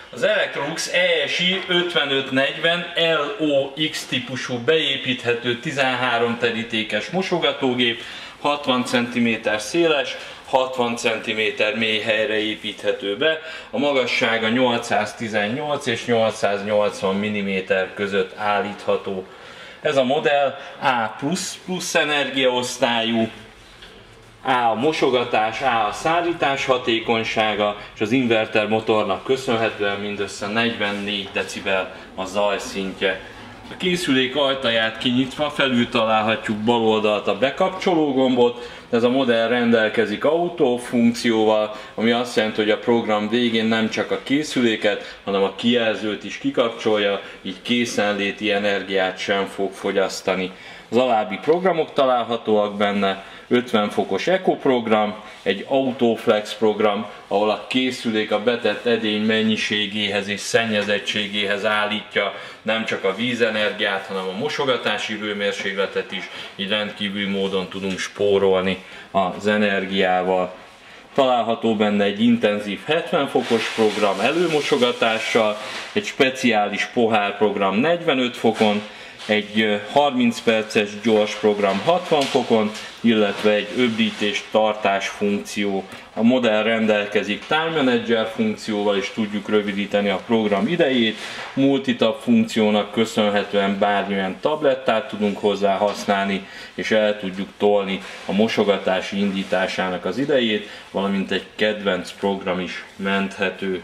Az Electrolux ESI 5540 LOX típusú beépíthető 13 terítékes mosogatógép, 60 cm széles, 60 cm mély helyre építhető be, a magassága 818 és 880 mm között állítható. Ez a modell A++ energiaosztályú, A a mosogatás, A a szállítás hatékonysága, és az inverter motornak köszönhetően mindössze 44 decibel a zajszintje. A készülék ajtaját kinyitva felül találhatjuk bal oldalt a bekapcsoló gombot. Ez a modell rendelkezik autó funkcióval, ami azt jelenti, hogy a program végén nem csak a készüléket, hanem a kijelzőt is kikapcsolja, így készenléti energiát sem fog fogyasztani. Az alábbi programok találhatóak benne: 50 fokos Eco program, egy Autoflex program, ahol a készülék a betett edény mennyiségéhez és szennyezettségéhez állítja nem csak a vízenergiát, hanem a mosogatási hőmérsékletet is, így rendkívüli módon tudunk spórolni az energiával. Található benne egy intenzív 70 fokos program előmosogatással, egy speciális pohár program 45 fokon, egy 30 perces gyors program 60 fokon, illetve egy öblítés tartás funkció. A modell rendelkezik Time Manager funkcióval, és tudjuk rövidíteni a program idejét. Multitab funkciónak köszönhetően bármilyen tablettát tudunk hozzá használni, és el tudjuk tolni a mosogatási indításának az idejét, valamint egy kedvenc program is menthető.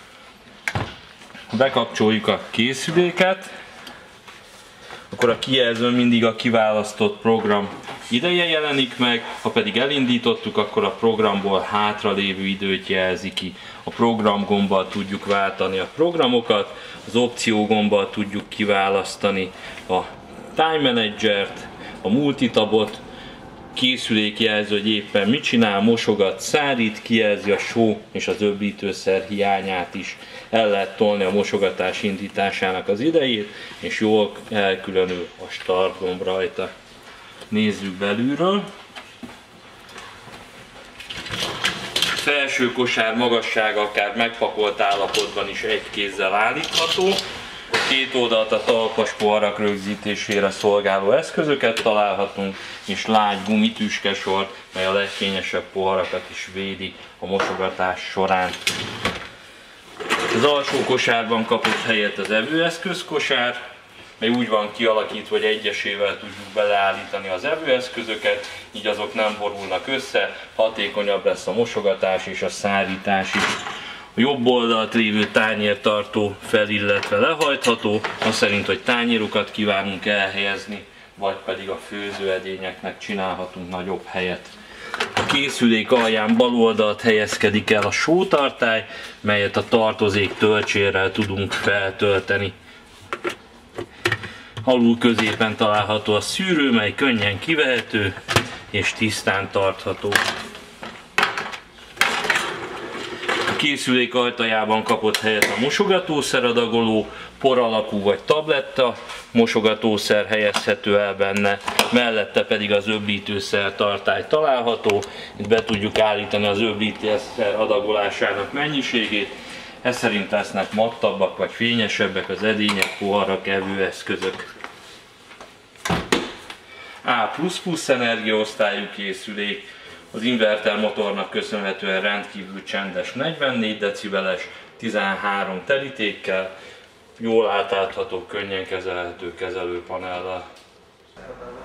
Bekapcsoljuk a készüléket, akkor a kijelzőn mindig a kiválasztott program ideje jelenik meg, ha pedig elindítottuk, akkor a programból hátralévő időt jelzi ki. A program gombbal tudjuk váltani a programokat, az opció gombbal tudjuk kiválasztani a Time Managert, a multitabot, készülék jelzi, hogy éppen mit csinál, mosogat, szárít, kijelzi a só és az öblítőszer hiányát is. El lehet tolni a mosogatás indításának az idejét, és jól elkülönül a start gomb rajta. Nézzük belülről. A felső kosár magassága akár megpakolt állapotban is egy kézzel állítható. Két oldalt a talpas poharak rögzítésére szolgáló eszközöket találhatunk, és lágy gumitüskesort, mely a legfényesebb poharakat is védi a mosogatás során. Az alsó kosárban kapott helyet az evőeszközkosár, mely úgy van kialakítva, hogy egyesével tudjuk beleállítani az evőeszközöket, így azok nem borulnak össze, hatékonyabb lesz a mosogatás és a szárítás is. A jobb oldalt lévő tányértartó fel, illetve lehajtható, az szerint, hogy tányérokat kívánunk elhelyezni, vagy pedig a főzőedényeknek csinálhatunk nagyobb helyet. A készülék alján bal oldalt helyezkedik el a sótartály, melyet a tartozék töltsérrel tudunk feltölteni. Alul középen található a szűrő, mely könnyen kivehető és tisztán tartható. A készülék ajtajában kapott helyet a mosogatószeradagoló, por alakú vagy tabletta mosogatószer helyezhető el benne, mellette pedig az öblítőszer tartály található. Itt be tudjuk állítani az öblítőszer adagolásának mennyiségét, ez szerint lesznek mattabbak vagy fényesebbek az edények, poharak, evőeszközök. A++ energiaosztályú készülék, az inverter motornak köszönhetően rendkívül csendes 44 decibeles, 13 terítékkel, jól átlátható, könnyen kezelhető kezelőpanellel.